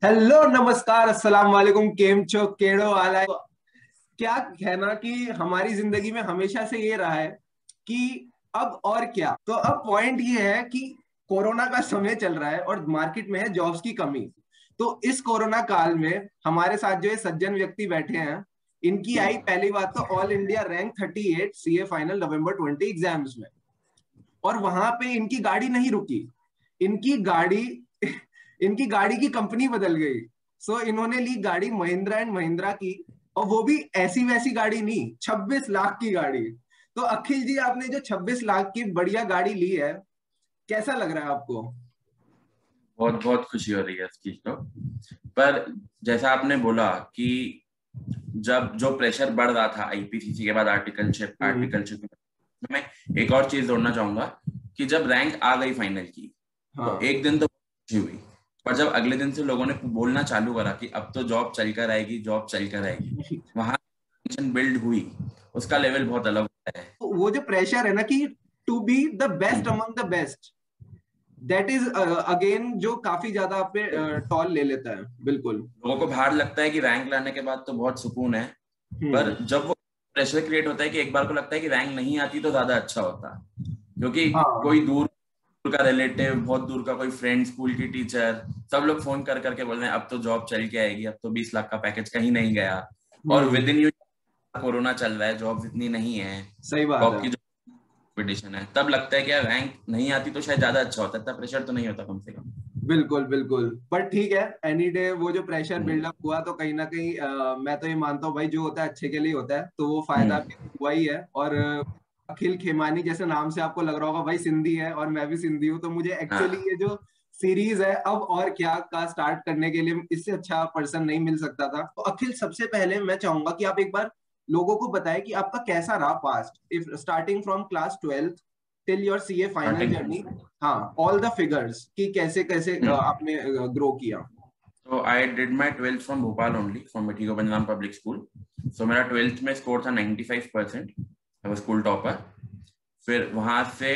Hello नमस्कार अस्सलाम वालेकुम केम छो केड़ो हाल है। क्या है ना कि हमारी जिंदगी में हमेशा से ये रहा है कि अब और क्या। तो अब पॉइंट ये है कि कोरोना का समय चल रहा है और मार्केट में है जॉब्स की कमी। तो इस कोरोना काल में हमारे साथ जो ये सज्जन व्यक्ति बैठे हैं, इनकी आई पहली बात तो all India rank 38 CA final November 20 exams में। और वहां पे इनकी गाड़ी नहीं रुकी। इनकी गाड़ी इनकी गाड़ी की कंपनी बदल गई। इन्होंने ली गाड़ी महिंद्रा एंड महिंद्रा की। और वो भी ऐसी वैसी गाड़ी नहीं, 26 लाख की गाड़ी। तो अखिल जी, आपने जो 26 लाख की बढ़िया गाड़ी ली है, कैसा लग रहा है आपको? बहुत बहुत खुशी हो रही है इस चीज को। पर जैसा आपने बोला कि जब जो प्रेशर बढ़ रहा था आईपीसीसी के बाद आर्टिकलशिप हम्म। आर्टिकलशिप में एक और चीज जोड़ना चाहूंगा कि जब रैंक आ गई फाइनल की तो हाँ। एक दिन तो खुशी हुई। पर जब अगले दिन से लोगों ने बोलना चालू करा कि अब तो जॉब चल कर आएगी, जॉब चल कर आएगी, वहां टेंशन बिल्ड हुई। उसका लेवल बहुत अलग होता है। तो वो जो प्रेशर है ना कि to be the best hmm. Among the best, that is again जो काफी ज्यादा आप पे टॉल ले लेता है। बिल्कुल। लोगों को बाहर लगता है कि रैंक लाने के बाद तो बहुत सुकून है। हम्म। पर जब वो प्रेशर क्रिएट होता है कि एक बार को लगता है कि रैंक नहीं आती तो ज्यादा अच्छा होता, क्योंकि हाँ। कोई दूर का रिलेटिव, बहुत दूर का कोई फ्रेंड, स्कूल की टीचर, सब लोग फोन कर करके बोल रहे हैं अब तो जॉब चल के आएगी, अब तो 20 लाख का पैकेज कहीं नहीं गया। और with hmm. In you corona चल रहा है, जॉब इतनी नहीं है, सही बात टॉप है। की कंपटीशन है, तब लगता है कि यार रैंक नहीं आती तो शायद ज्यादा अच्छा होता, इतना प्रेशर तो नहीं होता कम से कम। बिल्कुल बिल्कुल। पर ठीक है, एनी डे वो जो प्रेशर हम्म। बिल्डअप हुआ तो कहीं ना कहीं मैं तो ये मानता हूँ भाई, जो होता है अच्छे के लिए होता है, तो वो फायदा हम्म। भी हुआ ही है। और अखिल खेमानी जैसे नाम से आपको लग रहा होगा भाई, सिंधी है और मैं भी सिंधी हूँ, तो मुझे एक्चुअली हाँ। ये जो सीरीज है अब और क्या का स्टार्ट करने के लिए इससे अच्छा पर्सन नहीं मिल सकता था। तो अखिल, सबसे पहले मैं चाहूंगा कि आप एक बार लोगों को बताएं कि आपका कैसा रहा past, if starting from class 12 till your CA final starting journey. हाँ, ऑल द फिगर्स कि कैसे कैसे आपने ग्रो किया। तो I did my twelfth from Bhopal only, from मिठीगो बंजराम पब्लिक स्कूल। सो मेरा ट्वेल्थ में स्कोर था 95%। I was school topper. फिर वहां से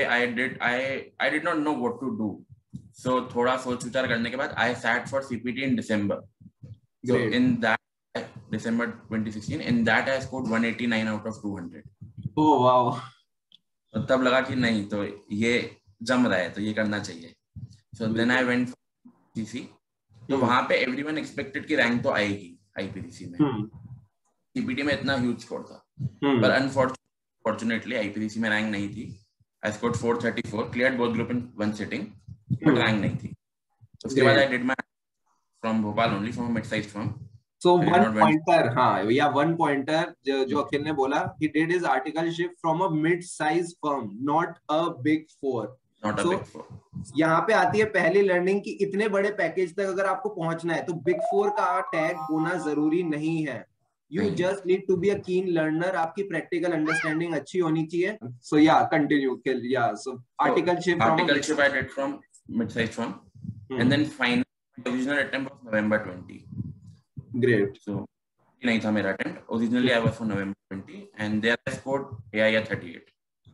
I did not know what to do. So थोड़ा सोच विचार करने के बाद I sat for CPT in December. So great. In that December 2016, in that I scored 189 out of 200. Oh wow. तो तब लगा कि नहीं, तो ये जम रहा है तो ये करना चाहिए। सो देन आई बिल्कुल। वेंट सीसी। तो हम्म। वहां पे एवरीवन एक्सपेक्टेड कि रैंक तो आएगी आईपीसीसी में। हम्म। सीपीटी में इतना ह्यूज स्कोर था, पर हम्म। अनफॉर्चुनेटली आईपीसीसी में रैंक नहीं थी। I scored 434, cleared both group in one sitting, but hmm. Rank नहीं थी। उसके बाद great. I did my from Bhopal only, from mid size firm. So I did one not went. Pointer, हाँ, yeah one pointer जो अखिल ने बोला, he did his articleship from a mid size firm, not a big four. Not a so big four. यहाँ पे आती है पहली learning कि इतने बड़े पैकेज तक अगर आपको पहुंचना है तो बिग फोर का टैग होना जरूरी नहीं है। यू नहीं है। Just need to be a keen learner, आपकी प्रैक्टिकल अंडरस्टैंडिंग अच्छी होनी चाहिए। सो yeah continue, yeah so So articleship from a mid articleship I size. did from mid-sized firm, and hmm. then final divisional attempt was November 20. Great. So नहीं था मेरा attempt. Originally I was for November 20, and there I scored AIR 38.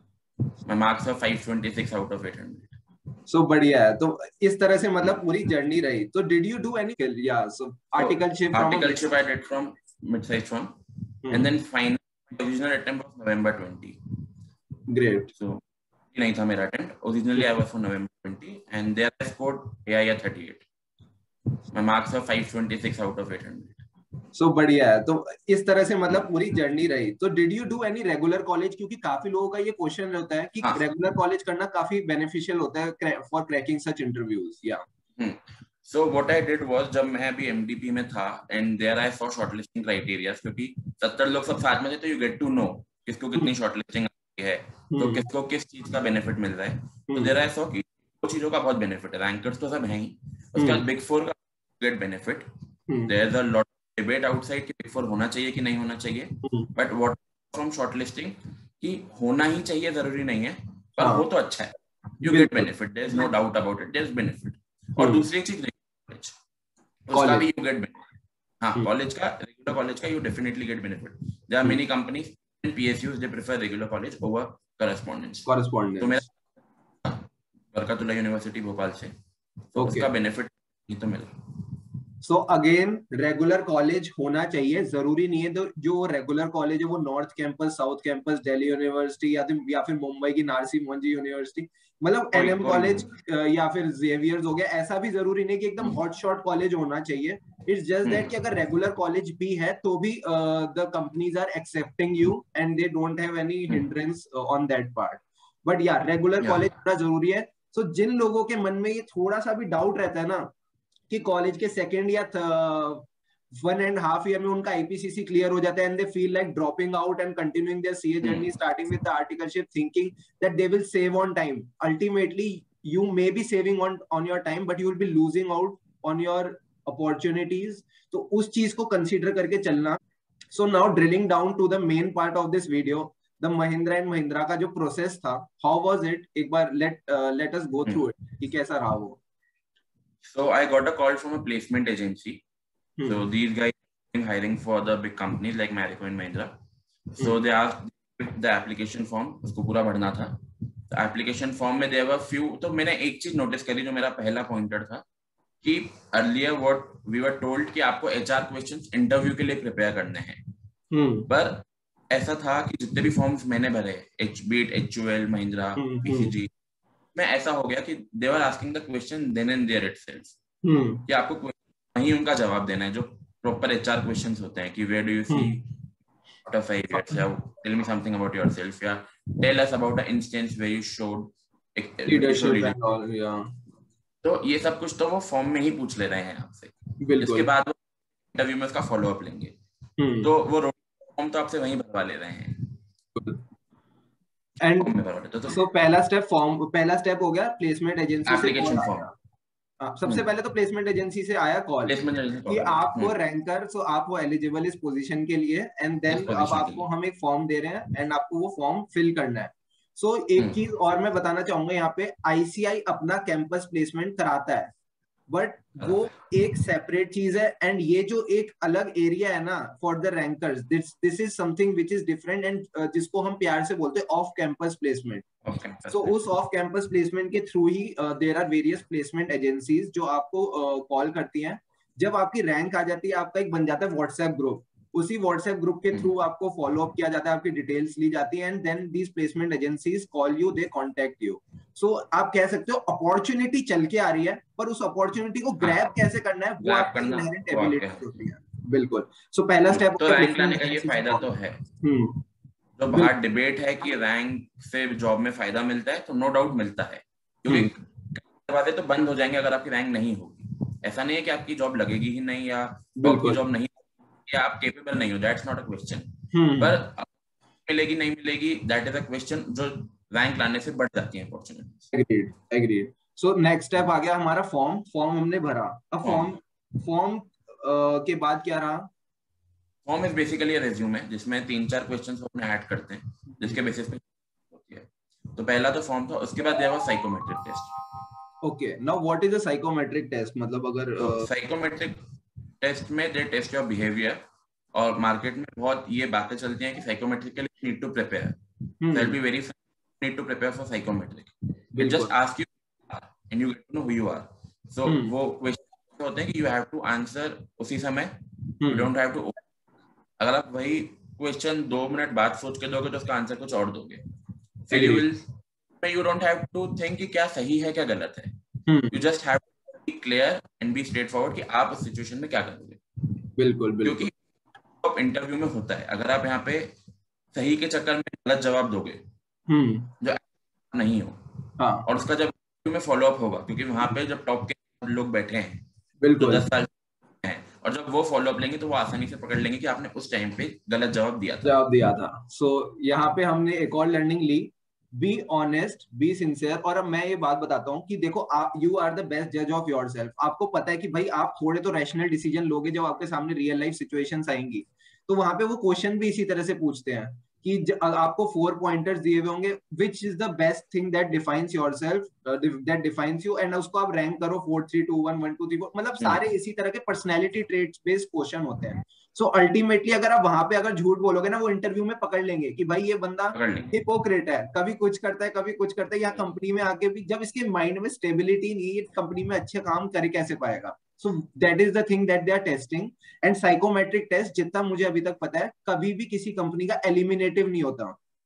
My marks were 526 out of 800. सो बढ़िया है। तो इस तरह से मतलब Hmm. पूरी जर्नी रही। तो did you do any, yeah so So articleship from a mid articleship I size. did from mid-sized firm, and hmm. then final divisional attempt was November 20. Great. So नहीं था मेरा attempt. Originally I was for November 20, and there I scored AIR 38. My marks were 526 out of 800. सो बढ़िया है। तो इस तरह से मतलब पूरी जर्नी रही। तो did you do any regular college, क्योंकि काफी लोगों का ये क्वेश्चन रहता है कि हाँ। रेगुलर कॉलेज करना काफी बेनिफिशियल होता है for cracking such interviews, yeah? So what I did was, जब मैं अभी एमडीपी में था and there I saw shortlisting criteria, क्योंकि 70 लोग सब साथ में थे, तो यू गेट टू नो किसको कितनी शॉर्टलिस्टिंग है, तो हम्म। किसको किस चीज का बेनिफिट मिल रहा है। तो देयर हम्म। आई सॉ कि दो चीजों का बहुत बेनिफिट है, रैंकर्स तो सब हैं ही, उसके बाद हम्म। बिग फोर का get benefit. Hmm. There is a lot debate outside कि बिग फोर होना चाहिए कि नहीं होना चाहिए, hmm. But what from shortlisting कि होना ही चाहिए जरूरी नहीं है, पर हाँ। हो तो अच्छा है। यू गेट बिल्कुल। Benefit, there is no doubt about it, there is benefit. और हम्म। दूसरी चीज, उसका भी कॉलेज। You get benefit. हाँ, हम्म। कॉलेज का, रेगुलर कॉलेज का you definitely get benefit. There are many companies and PSUs they prefer regular college over correspondence. तो correspondence. मेरा बरकतुल्लाह यूनिवर्सिटी भोपाल से, तो ओके। उसका बेनिफिट ही तो मिला। सो अगेन रेगुलर कॉलेज होना चाहिए, जरूरी नहीं है तो जो रेगुलर कॉलेज है वो north campus, south campus, Delhi university या फिर मुंबई की नारसी मोहनजी यूनिवर्सिटी, मतलब एनएम कॉलेज या फिर जेवियर्स हो गया, ऐसा भी जरूरी नहीं कि एकदम हॉट शॉट कॉलेज होना चाहिए। इट्स जस्ट दैट कि अगर रेगुलर कॉलेज भी है तो भी the companies are accepting you and they don't have any hindrance on that part. But yeah regular college होना जरूरी है। सो जिन लोगों के मन में ये थोड़ा सा भी डाउट रहता है ना कि कॉलेज के सेकेंड या 1.5 ईयर में उनका आईपीसीसी क्लियर हो जाता है and they feel like dropping out and continuing their CA journey starting with the articleship thinking that they will save on time, ultimately you may be saving on your time but you will be losing out on your opportunities. तो उस चीज को consider करके चलना। So now drilling down to the main part of this video, the Mahindra and Mahindra का जो process था, how was it? एक बार let us go through it कि कैसा रहा वो। So I got a call from a placement agency. So these guys are hiring for the big companies like Marico and Mahindra. So they asked the application form, उसको पूरा भरना था। Application form में there were few, तो मैंने एक चीज notice करी जो मेरा पहला पॉइंटर था कि earlier what we were told कि आपको एचआर क्वेश्चंस इंटरव्यू के लिए प्रिपेयर करने हैं। पर ऐसा था कि जितने भी फॉर्म्स मैंने भरे, बीट एचयूएल, महिंद्रा, पीसीजी, में ऐसा हो गया कि they were asking the question then and there itself कि आपको वहीं उनका जवाब देना है जो प्रॉपर एचआर क्वेश्चंस होते हैं कि where do you see after 5 years, yeah, tell me something about yourself, yeah, tell us about an instance where you showed leadership and all, yeah. तो ये सब कुछ तो वो फॉर्म में ही पूछ ले रहे हैं आपसे, इसके बाद वो इंटरव्यू में उसका फॉलो अप लेंगे। तो वो फॉर्म तो आपसे वहीं भरवा ले रहे हैं। एंड सो पहला स्टेप हो गया प्लेसमेंट एजेंसी से एप्लीकेशन फॉर्म। सबसे पहले तो प्लेसमेंट एजेंसी से आया कॉल कि आप वो रैंकर, सो आप वो एलिजिबल इस पोजीशन के लिए, एंड देन अब आपको हम एक फॉर्म दे रहे हैं एंड आपको वो फॉर्म फिल करना है। सो एक चीज और मैं बताना चाहूंगा यहाँ पे, आईसीआई अपना कैंपस प्लेसमेंट कराता है बट वो एक सेपरेट चीज है, एंड ये जो एक अलग एरिया है ना for the rankers, this is something which is different and जिसको हम प्यार से बोलते हैं ऑफ कैंपस प्लेसमेंट। सो उस ऑफ कैंपस प्लेसमेंट के थ्रू ही there are various placement agencies जो आपको कॉल करती हैं। जब आपकी रैंक आ जाती है आपका एक बन जाता है व्हाट्सएप ग्रुप, उसी व्हाट्सएप ग्रुप के थ्रू आपको फॉलो अप किया जाता है, आपकी डिटेल्स ली जाती है and then these placement agencies call you, they contact you. So आप कह सकते हो अपॉर्चुनिटी चल के आ रही है पर उस अपॉर्चुनिटी को ग्रैब कैसे करना है वो आपकी इनहेरेंट एबिलिटी होती है। बिल्कुल। सो पहला स्टेप तो रैंक लाने का ये फायदा तो है। तो बाहर डिबेट है कि रैंक से जॉब में फायदा मिलता है, तो नो डाउट मिलता है, क्योंकि दरवाजे तो बंद हो जाएंगे अगर आपकी रैंक नहीं होगी। ऐसा नहीं है कि आपकी जॉब लगेगी ही नहीं या आपकी जॉब नहीं या आप केपेबल नहीं हो, दैट्स नॉट अ क्वेश्चन। पर मिलेगी नहीं मिलेगी दैट इज अ क्वेश्चन जो रैंक लाने से बढ़ जाती है opportunities. Agreed. So next step आ गया हमारा फॉर्म हमने भरा। अब फॉर्म के बाद क्या रहा? फॉर्म इज बेसिकली रेज्यूमे जिसमें 3-4 क्वेश्चंस अपने ऐड करते हैं जिसके बेसिस पे होती है। तो पहला तो फॉर्म था, उसके बाद there was psychometric test. Okay, now what is a psychometric test? मतलब अगर साइकोमेट्रिक टेस्ट में दे टेस्ट योर बिहेवियर, और मार्केट में बहुत ये बातें चलती हैं कि साइकोमेट्रिक के लिए need to prepare, that be very need to prepare for psychometric, it just ask you and you get to know who you are. So वो क्वेश्चन होते हैं कि यू हैव टू आंसर उसी समय, यू डोंट हैव टू, अगर आप वही question 2 minute बाद सोच के दोगे तो उसका आंसर कुछ और दोगे। फिर you don't have to think कि क्या सही है क्या गलत है, you just have to be clear and be straightforward कि आप उस सिचुएशन में क्या करोगे। बिल्कुल। क्योंकि इंटरव्यू में होता है, अगर आप यहाँ पे सही के चक्कर में गलत जवाब दोगे जो नहीं हो, और उसका जब इंटरव्यू में फॉलो अप होगा, क्योंकि वहां पे जब टॉप के लोग बैठे हैं बिल्कुल 10 साल हैं, और जब वो फॉलो अप लेंगे तो वो आसानी से पकड़ लेंगे कि आपने उस टाइम पे गलत जवाब दिया था। सो यहाँ पे हमने एक और लर्निंग ली, बी ऑनेस्ट, बी सिंसियर। और अब मैं ये बात बताता हूँ कि देखो यू आर द बेस्ट जज ऑफ योरसेल्फ। आपको पता है कि भाई आप थोड़े तो रैशनल डिसीजन लोगे जब आपके सामने रियल लाइफ सिचुएशंस आएंगी। तो वहां पे वो क्वेश्चन भी इसी तरह से पूछते हैं कि आपको 4 पॉइंटर्स दिए हुए होंगे, which is the best thing that defines yourself, that defines you, and उसको आप रैंक करो 4 3 2 1 1 2 3 4, मतलब सारे इसी तरह के पर्सनैलिटी ट्रेट्स बेस्ड क्वेश्चन होते हैं। सो अल्टीमेटली अगर आप वहां पे अगर झूठ बोलोगे ना, वो इंटरव्यू में पकड़ लेंगे कि भाई ये बंदा हिपोक्रेट है, कभी कुछ करता है कभी कुछ करता है। यहाँ कंपनी में आके भी जब इसके माइंड में स्टेबिलिटी नहीं है, कंपनी में अच्छे काम कर कैसे पाएगा? So that is the thing that they are testing. And psychometric test जितना मुझे अभी तक पता है कभी भी किसी कंपनी का एलिमिनेटिव नहीं होता.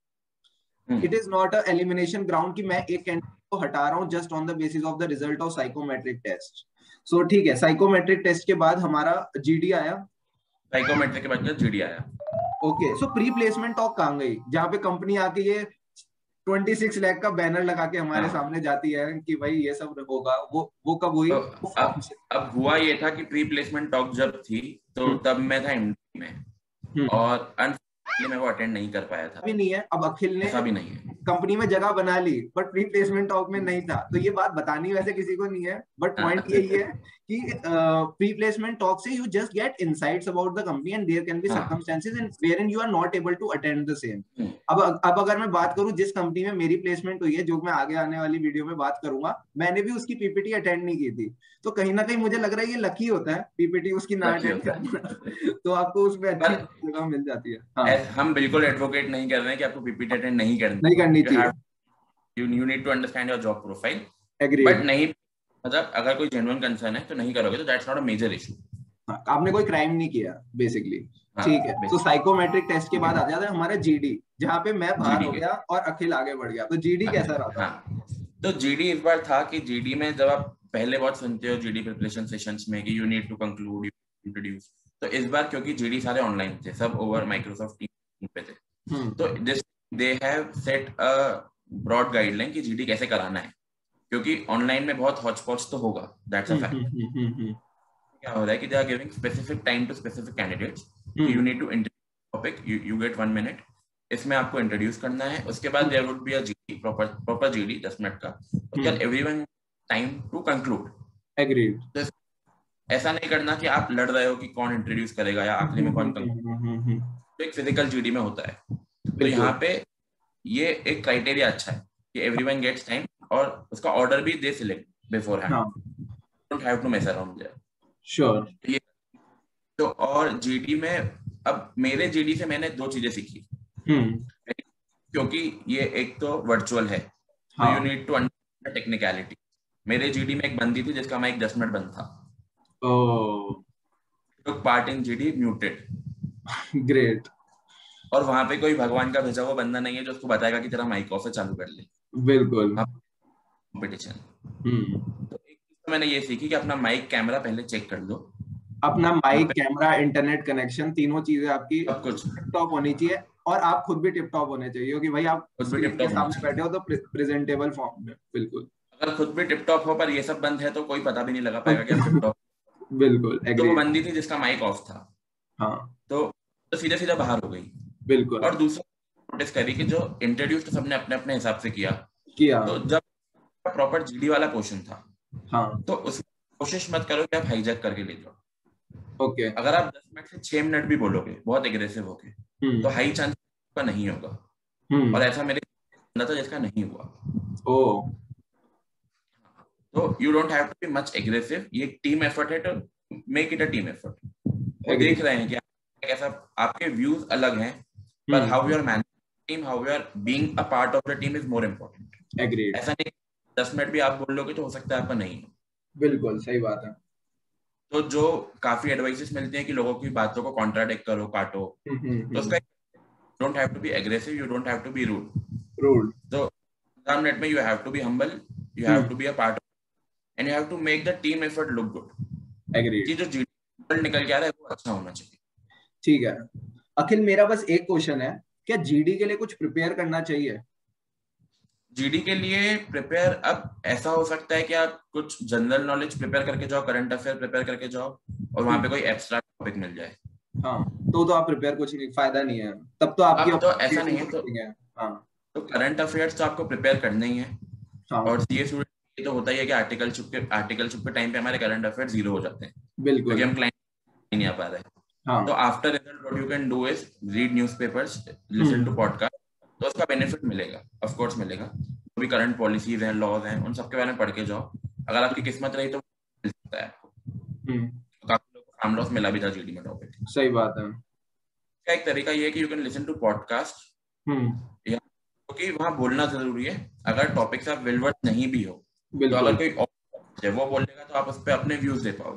It is not a elimination ground कि मैं एक कैंडिडेट को हटा रहा हूँ just on the basis of the result of psychometric test. So ठीक है, साइकोमेट्रिक टेस्ट के बाद हमारा जीडी आया. साइकोमेट्रिक के बाद जीडी आया. Okay, so pre placement talk कहाँ गई, जहाँ पे कंपनी आके ये 26 लाख का बैनर लगा के हमारे सामने जाती है कि भाई ये सब होगा, वो कब हुई? तो अब हुआ ये था कि प्री प्लेसमेंट टॉक जब थी तो तब मैं था एमडी में, और अनफॉर्चुनेटली मैं वो अटेंड नहीं कर पाया था. अभी नहीं है. अब अखिल ने ऐसा भी नहीं है, कंपनी में जगह बना ली बट प्री प्लेसमेंट टॉक में नहीं था. तो ये बात बतानी वैसे किसी को नहीं है, बट पॉइंट यही है कि प्री प्लेसमेंट टॉक से you just get insights about the company and there can be circumstances in wherein you are not able to attend the same. अब अगर मैं बात करूं जिस कंपनी में मेरी प्लेसमेंट हुई है, जो मैं आगे आने वाली वीडियो में बात करूंगा, मैंने भी उसकी पीपीटी अटेंड नहीं की थी. तो कहीं ना कहीं मुझे लग रहा है ये लकी होता है पीपीटी उसकी ना अटेंड करना. तो आपको उसमें अच्छी जगह मिल जाती है. हाँ, हम बिल्कुल एडवोकेट नहीं कर रहे हैं कि आपको पीपीटी अटेंड नहीं करनी चाहिए. You need to understand your job profile. Agreed. But नहीं, मतलब अगर कोई genuine concern है तो नहीं करोगे तो that's not a major issue. आपने कोई क्राइम नहीं किया बेसिकली. ठीक है, तो साइकोमेट्रिक टेस्ट के बाद आ जाता है हमारा जीडी, जहाँ पे मैं बाहर हो गया और अखिल आगे बढ़ गया. तो जीडी कैसा रहा था? तो जीडी इस बार था कि जीडी में जब आप पहले बहुत सुनते हो जीडी प्रिपरेशन सेशंस में कि you need to conclude, you introduce, तो इस बार क्योंकि जीडी सारे ऑनलाइन थे, सब ओवर माइक्रोसॉफ्ट टीम पे थे, तो they have set a broad guideline कि जीडी कैसे कराना है, क्योंकि ऑनलाइन में बहुत हॉच-पॉच तो होगा, दैट्स अ फैक्ट. क्या हो रहा है कि they are giving specific time to specific candidates, you need to introduce topic, you get 1 minute, इसमें आपको इंट्रोड्यूस करना है. उसके बाद there would be a GD, proper GD 10 minute का. उसके बाद everyone time to conclude. Agreed. तो ऐसा नहीं करना कि आप लड़ रहे हो कि कौन इंट्रोड्यूस करेगा या आखिरी में कौन कंक्लूड. तो एक फिजिकल जीडी में होता है. तो यहाँ पे ये एक क्राइटेरिया अच्छा है कि एवरीवन गेट्स टाइम, और उसका ऑर्डर भी they select beforehand, don't have to mess around there. Sure. तो और जीडी में अब मेरे जीडी से मैंने 2 चीजें सीखी, क्योंकि ये एक तो वर्चुअल है, तो you need to understand technicality. मेरे जीडी में एक बंदी थी जिसका माइक 10 मिनट बंद था. Took part in GD muted. Great. और वहां पे कोई भगवान का भेजा हुआ बंदा नहीं है जो उसको बताएगा कि तेरा माइक ऑफ है, चालू कर ले. बिल्कुल. कंपटीशन. तो एक चीज तो मैंने ये सीखी कि अपना माइक कैमरा पहले चेक कर लो. अपना माइक, कैमरा, इंटरनेट कनेक्शन, तीनों चीजें आपकी सब कुछ टिप टॉप होनी चाहिए, और आप खुद भी टिप टॉप होने चाहिए कि भाई आप स्क्रीन के सामने बैठे हो तो प्रेजेंटेबल फॉर्म में. बिल्कुल. अगर खुद भी टिप टॉप हो पर ये सब बंद है तो कोई पता भी नहीं लगा पाएगा कि आप टिप टॉप. बिल्कुल. तो वो बंदी थी जिसका माइक ऑफ था. हाँ. तो सीधा सीधा बाहर हो गई. बिल्कुल. और दूसरा नोटिस करी कि जो इंट्रोड्यूस तो सबने अपने अपने हिसाब से किया. तो जब प्रॉपर जीडी वाला क्वेश्चन था, हाँ, तो उसमें कोशिश मत करो कि आप हाईजैक करके ले जाओ. ओके. अगर आप 10 मिनट से 6 मिनट भी बोलोगे बहुत एग्रेसिव होके, तो हाई चांस का नहीं होगा. और ऐसा मेरे था जिसका नहीं हुआ. तो you don't have to be much aggressive. ये टीम एफर्ट है, तो make it a team effort. वो देख रहे हैं कि कैसा आपके व्यूज अलग हैं, पर how you are managing team, how you are being a part of the team is more important. Agreed. ऐसा नहीं 10 मिनट भी आप बोल लोगे तो हो सकता है आपका नहीं हो. बिल्कुल सही बात है. तो जो काफी एडवाइसेस मिलते हैं कि लोगों की बातों को कॉन्ट्राडिक्ट करो, काटो, तो उसका don't have to be aggressive, you don't have to be rude. तो 10 मिनट में you have to be humble, you have to be a part and you have to make the team effort look good. Agreed. कि जो GD निकल के आ रहा है वो अच्छा होना चाहिए. ठीक है अखिल, मेरा बस एक क्वेश्चन है, क्या जीडी के लिए कुछ प्रिपेयर करना चाहिए? जीडी के लिए प्रिपेयर, अब ऐसा हो सकता है कि आप कुछ जनरल नॉलेज प्रिपेयर करके जाओ, करंट अफेयर प्रिपेयर करके जाओ, और वहां पे कोई एब्स्ट्रैक्ट टॉपिक मिल जाए. हाँ, तो आप प्रिपेयर कुछ नहीं, फायदा नहीं है तब तो आपकी. तो ऐसा नहीं है. तो करंट अफेयर्स तो आपको प्रिपेयर करने ही है. और सीए स्टूडेंट तो होता ही है कि आर्टिकल शिप के टाइम पे हमारे करंट अफेयर 0 हो जाते हैं. बिल्कुल. क्योंकि हम क्लाइंट नहीं आ पा रहे. तो after result what you can do is read newspapers, listen to podcast. तो उसका बेनिफिट मिलेगा, ऑफ कोर्स मिलेगा. जो भी करंट पॉलिसीज हैं, लॉज हैं, उन सबके बारे में पढ़ के जाओ. अगर आपकी किस्मत रही तो मिल सकता है आपको. काफी लोगों को फार्म लॉस मिला भी था जीडी में टॉपिक. सही बात है. क्या एक तरीका ये है कि you can listen to podcast, क्योंकि वहां बोलना जरूरी है. अगर टॉपिक्स आप वेल वर्थ नहीं भी हो, तो अगर कोई और वो बोलेगा तो आप उस पर अपने व्यूज दे पाओगे.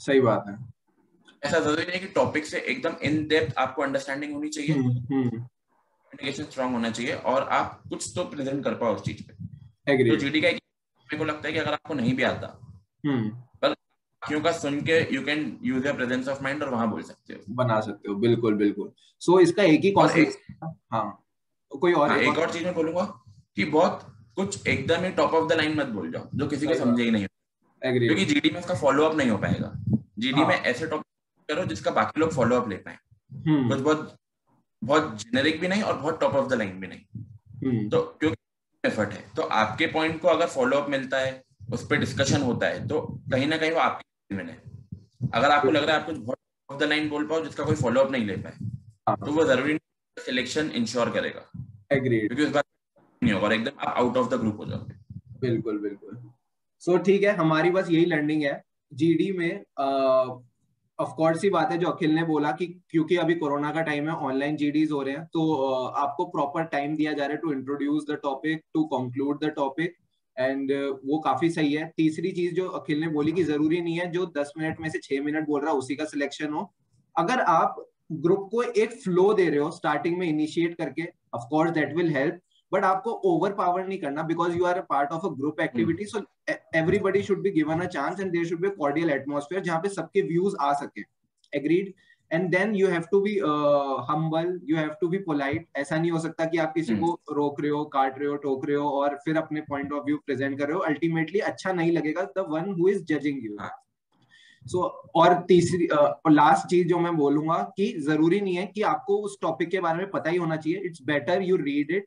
सही बात है। ऐसा जरूरी नहीं कि टॉपिक से एकदम इन डेप्थ आपको अंडरस्टैंडिंग होनी चाहिए, कम्युनिकेशन स्ट्रांग होना चाहिए, और आप कुछ तो प्रेजेंट कर पाओ उस चीज पे। तो एग्रीड। जीडी का मेरे को लगता है कि अगर आपको नहीं भी आता, पर बाकियों का सुन के you can use your presence of mind और वहां बोल सकते हो, बना सकते हो, बिल्कुल बिल्कुल। सो इसका एक ही और एक, कॉन्सेप्ट। हाँ, कोई और हाँ, एक एक और। और चीज मैं बोलूंगा कि बहुत कुछ एकदम ही टॉप ऑफ द लाइन मत बोल जाओ जो किसी को सही बात। समझे ही नहीं, क्योंकि एग्रीड। जीडी में उसका फॉलो अप नहीं हो पाएगा। जीडी में हाँ। ऐसे टॉपिक करो जिसका बाकी लोग फॉलो अप ले पाए, कुछ हम्म। बहुत बहुत जेनेरिक भी नहीं और बहुत टॉप ऑफ द लाइन भी नहीं। तो क्योंकि एफर्ट है, तो आपके पॉइंट को अगर फॉलो अप मिलता है, उस पर डिस्कशन होता है, तो कहीं ना कहीं वो आपकी विन है। अगर आपको लग रहा है आप कुछ बहुत ऑफ द लाइन बोल पाओ जिसका कोई फॉलो अप नहीं ले पाए, तो हाँ। वो जरूरी सिलेक्शन इंश्योर करेगा, एग्रीड। क्योंकि उस बात नहीं होगा और एकदम आप आउट ऑफ द ग्रुप हो जाओगे। बिल्कुल बिल्कुल। सो ठीक है, हमारी बस यही लर्निंग है जीडी में। ऑफ कोर्स ही बात है जो अखिल ने बोला कि क्योंकि अभी कोरोना का टाइम है, ऑनलाइन जीडीज हो रहे हैं, तो आपको प्रॉपर टाइम दिया जा रहा है to introduce the topic, to conclude the topic, and वो काफी सही है। तीसरी चीज जो अखिल ने बोली कि जरूरी नहीं है जो 10 मिनट में से 6 मिनट बोल रहा है उसी का सिलेक्शन हो। अगर आप ग्रुप को एक फ्लो दे रहे हो स्टार्टिंग में इनिशिएट करके, of course that will help, but आपको ओवर पावर नहीं करना, because you are a part of a group activity. So everybody should be given a chance and there should be a cordial atmosphere जहाँ पे सबके views आ सके। Agreed. And then you have to be humble, you have to be polite। ऐसा नहीं हो सकता कि आप किसी को रोक रहे हो, काट रहे हो, टोक रहे हो और फिर अपने पॉइंट ऑफ व्यू प्रेजेंट कर रहे हो। अल्टीमेटली अच्छा नहीं लगेगा the one who is judging you. So और तीसरी और लास्ट चीज जो मैं बोलूंगा कि जरूरी नहीं है कि आपको उस टॉपिक के बारे में पता ही होना चाहिए। It's better you read it.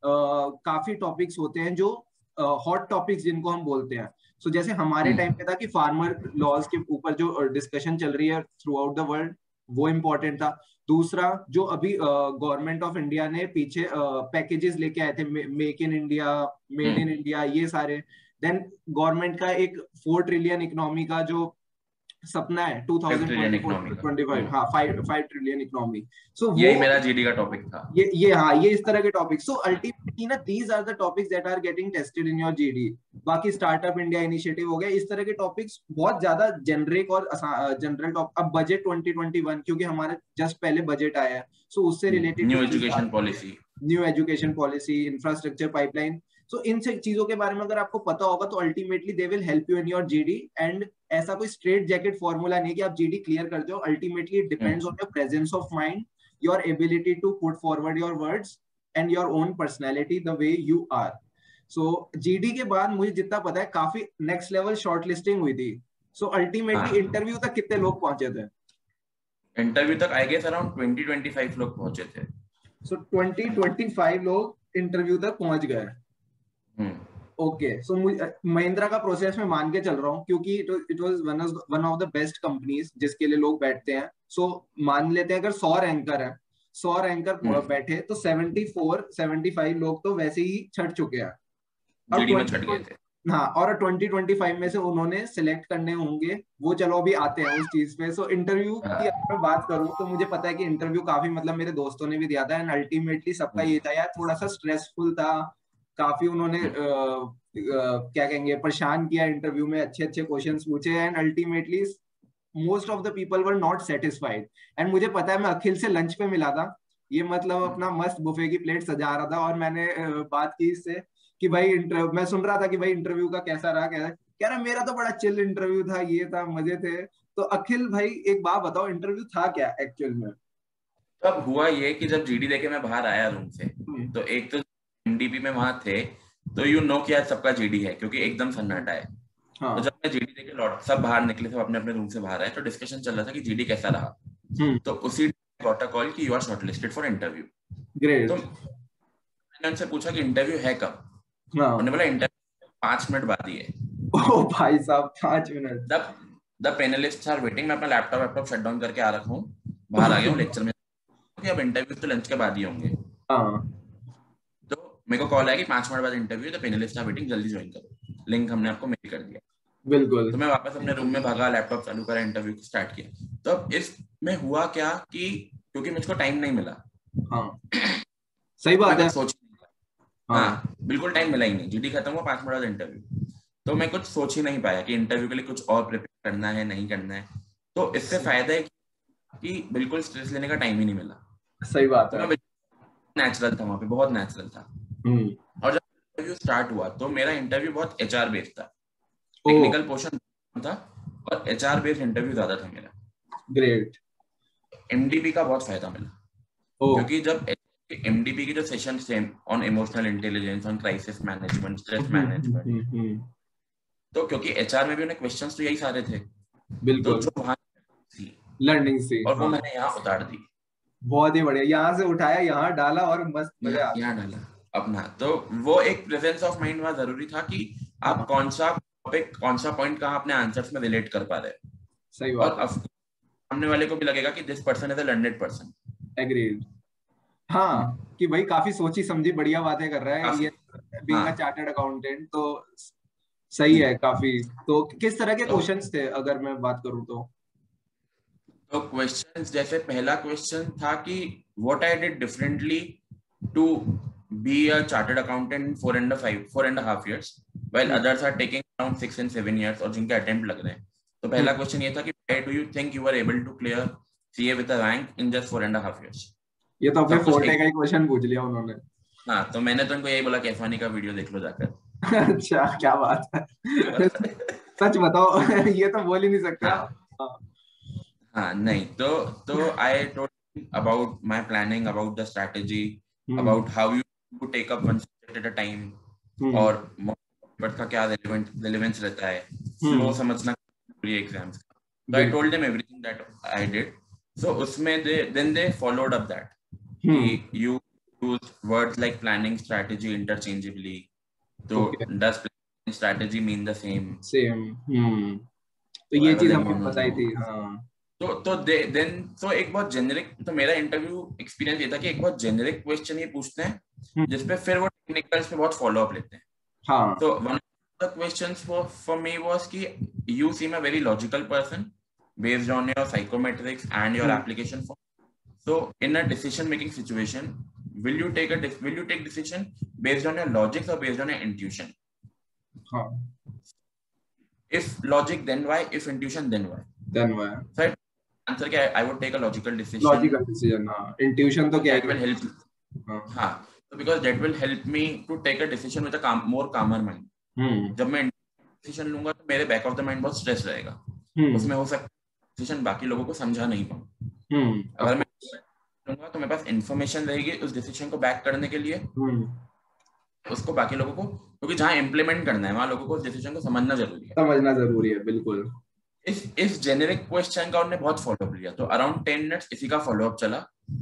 काफी टॉपिक्स होते हैं जो हॉट टॉपिक्स जिनको हम बोलते हैं। सो जैसे हमारे टाइम पे था कि फार्मर लॉज के ऊपर जो डिस्कशन चल रही है थ्रू आउट द वर्ल्ड, वो इम्पोर्टेंट था। दूसरा जो अभी गवर्नमेंट ऑफ इंडिया ने पीछे पैकेजेस लेके आए थे, make in India, made in India, ये सारे। देन गवर्नमेंट का एक 4 ट्रिलियन इकोनॉमी का जो सपना है 2024-25, हाँ 5 ट्रिलियन इकोनॉमी। सो वो यही मेरा जीडी का टॉपिक था। ये हाँ, ये इस तरह के टॉपिक। सो अल्टीमेटली ना these are the topics that are getting tested in your GD. बाकी स्टार्टअप इंडिया इनिशिएटिव हो गया, इस तरह के टॉपिक्स बहुत ज्यादा जेनरिक और जनरल टॉपिक। अब बजट 2021 क्योंकि हमारे जस्ट पहले बजट आया है, सो उससे related new education policy, new education policy, infrastructure pipeline. So इन चीजों के बारे में अगर आपको पता होगा तो ultimately they will help you in your GD. And ऐसा कोई स्ट्रेट जैकेट फॉर्मूला नहीं कि आप जीडी क्लियर कर दो। Ultimately it depends on your presence of mind, your ability to put forward your words and your own personality the way you are. So GD के बाद मुझे जितना पता है काफी नेक्स्ट लेवल शॉर्ट लिस्टिंग हुई थी। सो अल्टीमेटली इंटरव्यू तक कितने लोग पहुंचे थे? इंटरव्यू तक आई गेस अराउंड 20-25 लोग पहुंचे थे। सो 20-25 लोग इंटरव्यू तक पहुंच गए। ओके, सो महिंद्रा का प्रोसेस में मान के चल रहा हूँ क्योंकि it was one of the best companies जिसके लिए लोग बैठते हैं। सो मान लेते हैं अगर 100 रैंकर है, 100 रैंकर बैठे तो 74-75 लोग तो वैसे ही छट चुके हैं। अब 20 हाँ, और 20-25 में से उन्होंने सिलेक्ट करने होंगे, वो चलो अभी आते हैं उस चीज पे। सो इंटरव्यू की अगर मैं बात करूं तो मुझे पता है कि इंटरव्यू काफी, मतलब मेरे दोस्तों ने भी दिया था एंड अल्टीमेटली सबका ये था यार थोड़ा सा स्ट्रेसफुल था। काफी उन्होंने क्या कहेंगे परेशान किया इंटरव्यू में, अच्छे अच्छे क्वेश्चंस पूछे and ultimately most of the people were not satisfied. And मुझे पता है मैं अखिल से लंच पे मिला था, ये मतलब अपना मस्त बुफे की प्लेट सजा रहा था और मैंने बात की इससे कि भाई मैं सुन रहा था कि भाई इंटरव्यू का कैसा रहा, कह रहा मेरा तो बड़ा चिल इंटरव्यू था, ये था, मजे थे। तो अखिल भाई एक बात बताओ, इंटरव्यू था क्या एक्चुअल में? तब हुआ ये कि जब जीडी देके मैं बाहर आया रूम से, तो एक तो एनडीपी में वहां थे, तो यू नो कि आज सबका जीडी है क्योंकि एकदम सन्नाटा है। हाँ। तो जब मैं जीडी देके लौट, सब बाहर निकले, सब अपने अपने रूम से बाहर आए, तो डिस्कशन चल रहा था कि जीडी कैसा रहा। तो उसी गॉट अ कॉल कि you are shortlisted for interview. Great. तो मैंने उनसे पूछा कि इंटरव्यू है कब? उन्होंने बोला इंटरव्यू 5 मिनट बाद ही है। ओ भाई साहब, 5 मिनट। The panelists are waiting. मैं अपना लैपटॉप शट डाउन करके आ रखा हूँ, बाहर आ गया हूँ लेक्चर में, कि अब इंटरव्यू तो लंच के बाद ही होंगे। तो मेरे को कॉल आया कि 5 मिनट बाद इंटरव्यू, तो पैनलिस्ट आर वेटिंग, जल्दी ज्वाइन करो। लिंक हमने आपको मेल कर दिया। बिल्कुल। तो मैं वापस अपने रूम में भागा, लैपटॉप चालू करा, इंटरव्यू को स्टार्ट किया। तो अब इसमें हुआ क्या कि क्योंकि मुझको टाइम नहीं मिला। हाँ सही बात है। सोच, हाँ बिल्कुल टाइम मिला ही नहीं। जीडी खत्म हुआ, 5 मिनट बाद इंटरव्यू, तो मैं कुछ सोच ही नहीं पाया कि इंटरव्यू के लिए कुछ और प्रिपेयर करना है नहीं करना है। तो इससे फायदा है कि बिल्कुल स्ट्रेस लेने का टाइम ही नहीं मिला। सही बात तो है। मैं नेचुरल था वहां पे, बहुत नेचुरल था। और जब इंटरव्यू स्टार्ट हुआ तो मेरा इंटरव्यू बहुत एचआर बेस्ड था, टेक्निकल पोर्शन था और एचआर बेस्ड इंटरव्यू ज्यादा था मेरा। ग्रेट। एमडीबी का बहुत फायदा मिला, क्योंकि जब एमडीबी के जो सेशन थे on emotional intelligence, on crisis management, stress management, तो क्योंकि एचआर में भी उन्हें क्वेश्चंस तो यही सारे थे, तो बिल्कुल जो वहां थी लर्निंग से, और वो मैंने यहाँ उतार दी। बहुत ही बढ़िया, यहाँ से उठाया यहाँ डाला और मस्त मजे आ यहाँ डाला अपना। तो वो एक प्रेजेंस ऑफ माइंड वहां जरूरी था कि आप कौन सा टॉपिक, कौन सा पॉइंट कहाँ अपने आंसर्स में रिलेट कर पा रहे हैं। सही बात और सामने वाले को भी लगेगा कि this person is a learned person. Agreed. हाँ कि भाई काफी सोची समझी बढ़िया बातें कर रहा है ये, बीइंग अ चार्टर्ड अकाउंटेंट, तो सही है काफी। तो किस तरह के क्वेश्चंस थे अगर मैं बात करूं तो क्वेश्चंस, जैसे पहला क्वेश्चन था कि what I did differently to be a chartered accountant in 4.5 years while others are taking around 6 and 7 years और जिनके अटेम्प्ट लग रहे हैं। तो पहला क्वेश्चन ये था कि why do you think you were able to clear CA with a rank in just 4.5 years? ये तो अपने फोर्टे का ही क्वेश्चन पूछ लिया उन्होंने। हाँ, तो मैंने तो उनको यही बोला कि F1 का वीडियो देख लो जाकर। अच्छा, क्या बात है। सच बताओ, ये तो बोल ही नहीं सकते आप। हाँ नहीं, तो I told about my planning, about the strategy, about how you take up one subject at a time, और बट का क्या रेलेवेंस रहता है, फ्लो समझना पूरी एग्जाम्स का। तो I told them everything that I did. So उसमें दे फॉलोड अप दैट कि you use words like planning, strategy interchangeably. तो does strategy mean the same? तो ये चीज हमने बताई थी। तो एक बहुत जेनेरिक, तो मेरा इंटरव्यू एक्सपीरियंस ये था कि एक बहुत जेनेरिक क्वेश्चन ये पूछते हैं जिसपे फिर वो टेक्निकल्स पे बहुत फॉलो अप लेते हैं। तो one of the questions for me was कि you seem a very logical person based on your psychometrics and your application form. So in a decision making situation, will you take decision based on your logic or based on your intuition? If logic, then why? If intuition, then why? So answer क्या है? I would take a logical decision. Intuition तो क्या है? That will help. हाँ, so because that will help me to take a decision with a more calmer mind. जब मैं decision लूंगा तो मेरे back of the mind बहुत stress रहेगा, उसमें हो सकता है decision बाकी लोगों को समझा नहीं पाऊँ। अगर मैं लूंगा तो मेरे पास information रहेगी उस decision को back करने के लिए, उसको बाकी लोगों को, क्योंकि जहाँ इम्प्लीमेंट करना है वहां लोगों को उस डिसीजन को समझना जरूरी है। बिल्कुल। इस जेनेरिक क्वेश्चन का उन्होंने बहुत फॉलोअप लिया, तो अराउंड 10 मिनट्स इसी का फॉलोअप चला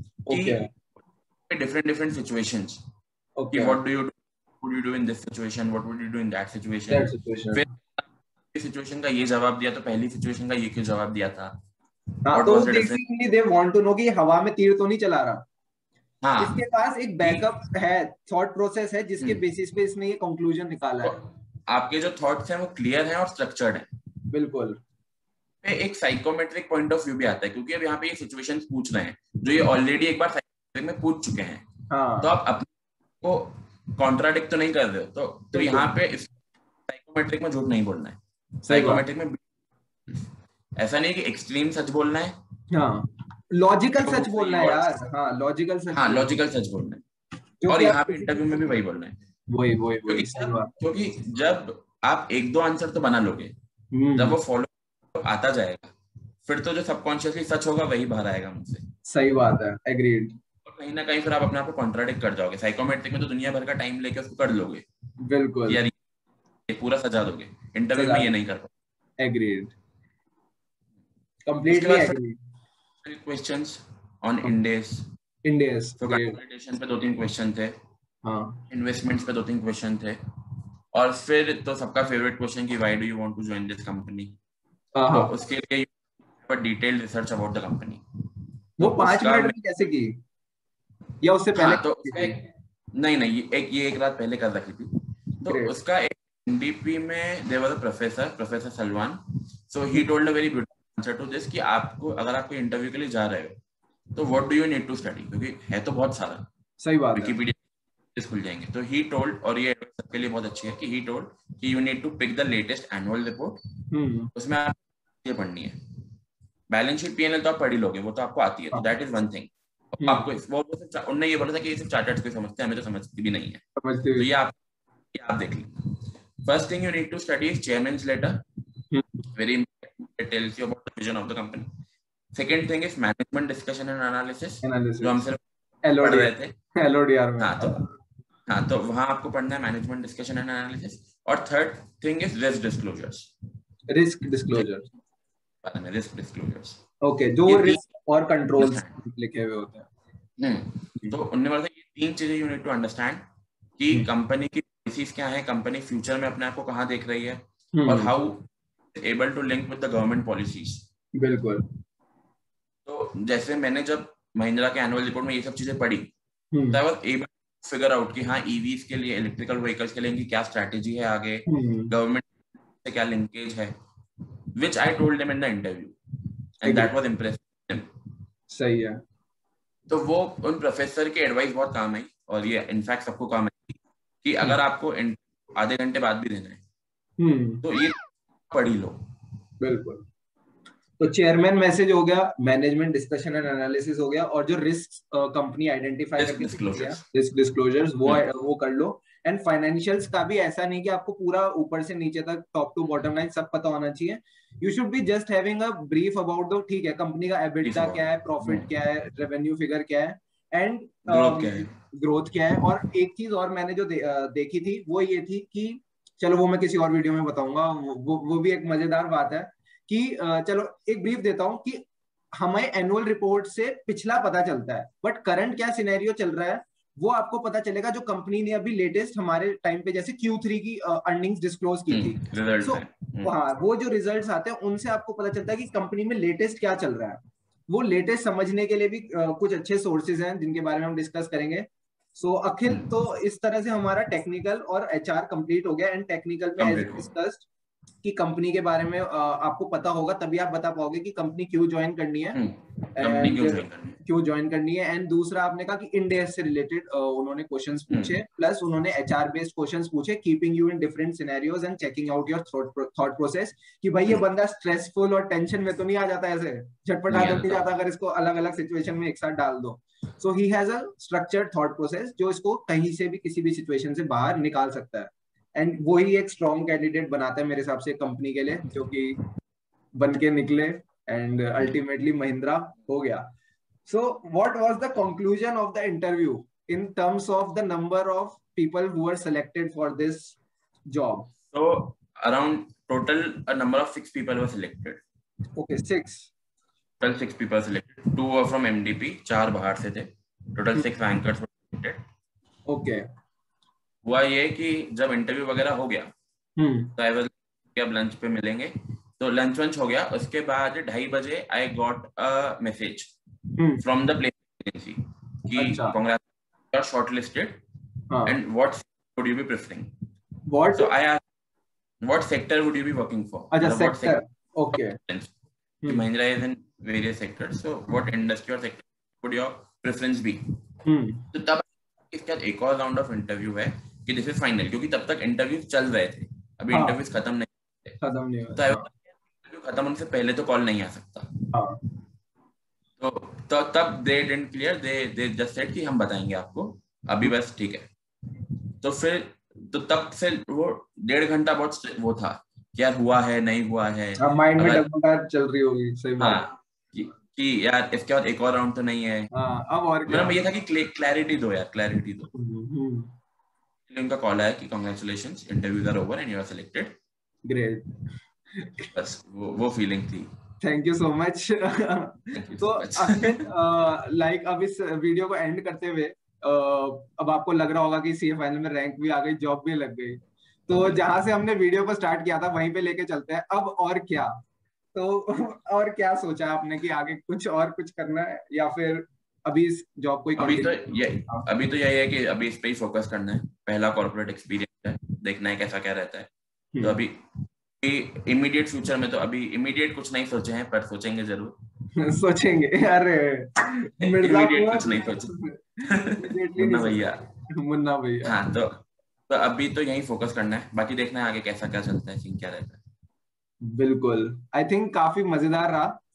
कि डिफरेंट सिचुएशंस, कि what would you do in this situation, what would you do in that situation. फिर सिचुएशन का ये जवाब दिया तो पहली सिचुएशन का ये क्यों जवाब दिया था। तो basically they want to know कि हवा में तीर तो नहीं चला रहा। इसके पास एक बैकअप है, थॉट प्रोसेस है जिसके बेसिस पे इसने ये कंक्लूजन निकाला है। आपके जो थॉट्स हैं वो क्लियर हैं और स्ट्रक्चर्ड हैं। बिल्कुल। एक साइकोमेट्रिक पॉइंट ऑफ व्यू भी आता है, क्योंकि अब यहाँ पे ये सिचुएशंस पूछ रहे हैं जो ये ऑलरेडी एक बार साइकोमेट्रिक में पूछ चुके हैं। तो आप अपने को कॉन्ट्राडिक्ट तो नहीं कर रहे हो, तो यहाँ पे साइकोमेट्रिक में झूठ नहीं बोलना है। साइकोमेट्रिक में ऐसा नहीं कि एक्सट्रीम सच बोलना है, लॉजिकल सच बोलना है यार। लॉजिकल सच बोलना है। और यहाँ पे इंटरव्यू में भी वही बोलना है। वही क्योंकि जब आप एक दो आंसर तो बना लोगे, जब वो फॉलो आता जाएगा फिर तो जो सबकॉन्शियसली सच होगा वही बाहर आएगा मुझसे। सही बात है, एग्रीड। और कहीं ना कहीं फिर आप अपने आप को कॉन्ट्राडिक्ट कर जाओगे। साइकोमेट्रिक में तो दुनिया भर का टाइम लेके उसको कर लोगे, बिल्कुल यार ये पूरा सजा दोगे। इंटरव्यू में ये नहीं कर पाओगे। Agreed, completely agreed. Questions on index, तो कैपिटलाइजेशन पे 2-3 क्वेश्चन थे, इन्वेस्टमेंट्स पे 2-3 क्वेश्चन थे, और फिर तो सबका फेवरेट क्वेश्चन कि why do you want to join this company. तो उसके लिए detailed research about the company. वो 5 मिनट में कैसे की, या उससे पहले? तो नहीं एक रात पहले कर रखी थी। तो उसका एक एनडीपी में there was a professor Salman, so he told a very beautiful answer to this कि आपको, अगर आपको इंटरव्यू के लिए जा रहे हो तो what do you need to study, क्योंकि है तो बहुत सारा। सही बात है, विकिपीडिया खुल जाएंगे। तो ही टोल्ड, और ये सबके लिए बहुत अच्छी है कि ही टोल्ड कि you need to pick the latest annual report, उसमें आप ये पढ़नी है। बैलेंस शीट पीएनएल तो आप पढ़ ही लोगे, वो तो आपको आती है, तो दैट इज वन थिंग। आपको उन्होंने ये बोला था कि ये सिर्फ चार्टर्ड को समझते हैं, हमें तो समझती भी नहीं है, तो ये आप देख लीजिए। First thing you need to study is chairman's letter, very important, it tells you about the vision of the company. Second thing is management discussion and analysis, जो हम सिर्फ पढ़ रहे थे LODR में। हाँ, तो वहां आपको पढ़ना है मैनेजमेंट डिस्कशन एंड एनालिसिस। और third thing is risk disclosures, risk disclosures, okay, जो रिस्क और कंट्रोल्स लिखे हुए होते हैं। तो उनने बोला था ये 3 चीजें यू नीड टू अंडरस्टैंड, कि कंपनी की पॉलिसीज क्या है, कंपनी फ्यूचर में अपने आप को कहाँ देख रही है, और how able to link with the government policies. बिल्कुल। तो जैसे मैंने जब महिंद्रा के एनुअल रिपोर्ट में ये सब चीजें पढ़ी, तो I was able to figure out कि हाँ, ईवीज के लिए, इलेक्ट्रिकल व्हीकल्स के लिए इनकी क्या स्ट्रैटेजी है, आगे गवर्नमेंट से क्या लिंकेज है, which I told them in the interview and that was impressive. सही है। तो वो उन प्रोफेसर की एडवाइस बहुत काम आई, और ये इनफैक्ट सबको काम आई कि अगर आपको आधे घंटे बाद भी देना है तो ये पढ़ ही लो। बिल्कुल। तो चेयरमैन मैसेज हो गया, मैनेजमेंट डिस्कशन एंड एनालिसिस हो गया, और जो रिस्क कंपनी आइडेंटिफाई करके रिस्क डिस्क्लोजर्स वो कर लो। एंड फाइनेंशियल्स का भी ऐसा नहीं कि आपको पूरा ऊपर से नीचे तक, टॉप टू बॉटम लाइन सब पता होना चाहिए। You should be just having a brief about the, ठीक है, कंपनी का एबिटा क्या है, प्रॉफिट क्या है, रेवेन्यू फिगर क्या है, एंड ग्रोथ क्या है। और एक चीज और मैंने जो देखी थी वो ये थी कि, चलो वो मैं किसी और वीडियो में बताऊंगा, वो भी एक मजेदार बात है कि चलो एक ब्रीफ देता हूं कि हमें एनुअल रिपोर्ट से पिछला पता चलता है, बट करंट क्या सिनेरियो चल रहा है वो आपको पता चलेगा जो कंपनी ने अभी लेटेस्ट हमारे टाइम पे जैसे Q3 की अर्निंग्स डिस्क्लोज की थी। सो हाँ, वो जो रिजल्ट्स आते हैं उनसे आपको पता चलता है कि कंपनी में लेटेस्ट क्या चल रहा है। वो लेटेस्ट समझने के लिए भी कुछ अच्छे सोर्सेज हैं जिनके बारे में हम डिस्कस करेंगे। सो अखिल, तो इस तरह से हमारा टेक्निकल और HR कंप्लीट हो गया। एंड टेक्निकल में एज डिस्कस्ड कि कंपनी के बारे में आपको पता होगा, तभी आप बता पाओगे कि कंपनी क्यों ज्वाइन करनी है, क्यों ज्वाइन करनी है। एंड दूसरा आपने कहा कि इंडेस से रिलेटेड उन्होंने क्वेश्चंस पूछे, प्लस उन्होंने HR बेस्ड क्वेश्चंस पूछे, keeping you in different scenarios and checking out your thought process, कि भाई ये बंदा स्ट्रेसफुल और टेंशन में तो नहीं आ जाता, ऐसे झटपट आ नहीं जाता अगर इसको अलग अलग सिचुएशन में एक साथ डाल दो। So he has a structured thought process जो इसको कहीं से भी किसी भी सिचुएशन से बाहर निकाल सकता है। एंड वो ही एक स्ट्रॉन्ग कैंडिडेट बनाता है मेरे हिसाब से कंपनी के लिए, जो कि बन के निकले एंड अल्टीमेटली महिंद्रा हो गया। So what was the conclusion of the interview in terms of the number of people who were selected for this job? So around total a number of 6 people were selected. Okay, 6. Total 6 people selected. 2 were from MDP, 4 बाहर से थे. Total 6 anchors were selected. Okay. हुआ ये कि जब interview वगैरह हो गया तो आई वाज अब लंच पे मिलेंगे, तो लंच वंच हो गया। उसके बाद 2:30 बजे I got a message from the placement agency कि congratulations you are shortlisted and what would you be preferring, what, so I asked what sector would you be working for. अच्छा, sector, okay. Mahindra is in various sectors, so what industry और sector would your preference be. तो तब इसका एक और round of interview है कि this is final, क्योंकि तब तक इंटरव्यूज चल रहे थे, अभी इंटरव्यूज खत्म नहीं हुए, तो इंटरव्यू खत्म होने से पहले तो कॉल नहीं आ सकता। तो तब they didn't clear, they just said कि हम बताएंगे आपको अभी, बस ठीक है। तो फिर तो तब से वो 1.5 घंटा बहुत वो था कि यार हुआ है नहीं हुआ है, माइंड में डगमगाहट चल रही होगी। सही बात कि यार इसके बाद एक और राउंड तो नहीं है। अब और क्या, मेरा ये था कि क्लैरिटी दो यार, क्लैरिटी दो। उनका कॉल आया कि congratulations, interviews are over and you are selected. Great, बस वो फीलिंग थी। Thank you so much. तो लाइक अब इस वीडियो को एंड करते हुए अब आपको लग रहा होगा कि सीए फाइनल में रैंक भी आ गई, जॉब भी लग गई, तो जहां से हमने वीडियो को स्टार्ट किया था वहीं पे लेके चलते हैं। अब और क्या, तो और क्या सोचा आपने कि आगे कुछ करना है, या फिर अभी इस जॉब को अभी तो यही है कि अभी इस पे ही फोकस करना है। पहला कॉर्पोरेट एक्सपीरियंस है, देखना है कैसा क्या रहता है। तो अभी इमीडिएट फ्यूचर में तो अभी इमीडिएट कुछ नहीं सोचे हैं, पर सोचेंगे जरूर। सोचेंगे, अरे इमीडिएट कुछ नहीं सोचे। मुन्ना भैया। हाँ, तो अभी तो यही फोकस करना है, बाकी देखना है आगे कैसा क्या चलता है, सीन क्या रहता है। बिल्कुल, आई थिंक काफी मजेदार रहा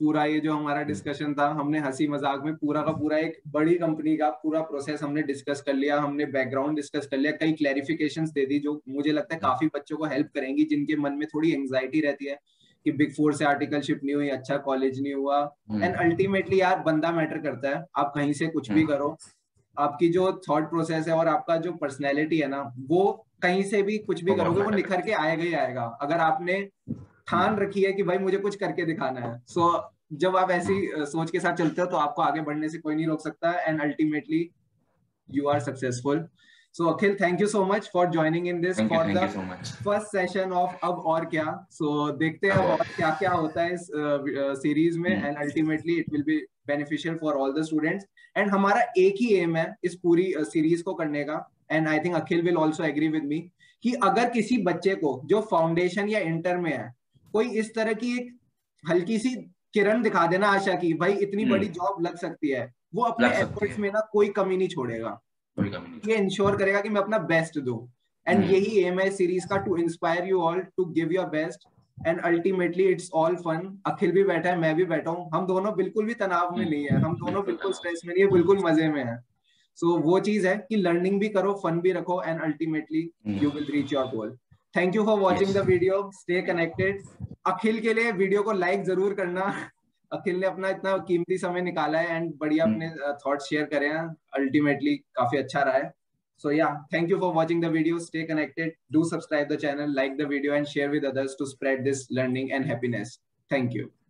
पूरा ये जो हमारा डिस्कशन था, हमने हंसी मजाक में पूरा का पूरा एक बड़ी कंपनी का पूरा प्रोसेस हमने डिस्कस कर लिया, हमने बैकग्राउंड डिस्कस कर लिया, कई क्लैरिफिकेशंस दे दी जो मुझे लगता है काफी बच्चों को हेल्प करेंगी, जिनके मन में थोड़ी एंग्जाइटी रहती है कि बिग 4 से आर्टिकलशिप नहीं हुई, अच्छा कॉलेज नहीं हुआ। एंड अल्टीमेटली यार बंदा मैटर करता है, आप कहीं से कुछ भी करो, आपकी जो थॉट प्रोसेस है और आपका जो पर्सनैलिटी है ना, वो कहीं से भी कुछ भी करोगे वो निखर के आएगा ही आएगा, अगर आपने ठान रखी है कि भाई मुझे कुछ करके दिखाना है। सो जब आप ऐसी सोच के साथ चलते हो तो आपको आगे बढ़ने से कोई नहीं रोक सकता, and ultimately you are successful. So Akhil, thank you so much for joining in this for the first session of अब और क्या. So देखते हैं अब और क्या क्या होता है इस सीरीज में, and ultimately it will be beneficial for all the students. And हमारा एक ही एम है इस पूरी सीरीज को करने का, and I think Akhil will also agree with me, कि अगर किसी बच्चे को जो फाउंडेशन या इंटर में है, कोई इस तरह की एक हल्की सी किरण दिखा देना आशा की, भाई इतनी बड़ी जॉब लग सकती है, वो अपने एफर्ट्स में ना कोई कमी नहीं छोड़ेगा, ये इंश्योर करेगा कि मैं अपना बेस्ट दूं। एंड यही एम है सीरीज का, to inspire you all to give your best, and ultimately it's all fun. Akhil भी बैठा है, मैं भी बैठा हूँ, हम दोनों बिल्कुल भी तनाव में नहीं है, हम दोनों बिल्कुल स्ट्रेस में नहीं है, बिल्कुल मजे में है। सो वो चीज है कि लर्निंग भी करो, फन भी रखो, and ultimately you will reach your goal. Thank you for watching the video, stay connected. Akhil के लिए वीडियो को लाइक जरूर करना, अखिल ने अपना इतना कीमती समय निकाला है एंड बढ़िया अपने थॉट्स शेयर करे हैं, अल्टीमेटली काफी अच्छा रहा है। So yeah, thank you for watching the video, stay connected, do subscribe the channel, like the video and share with others to spread this learning and happiness. Thank you.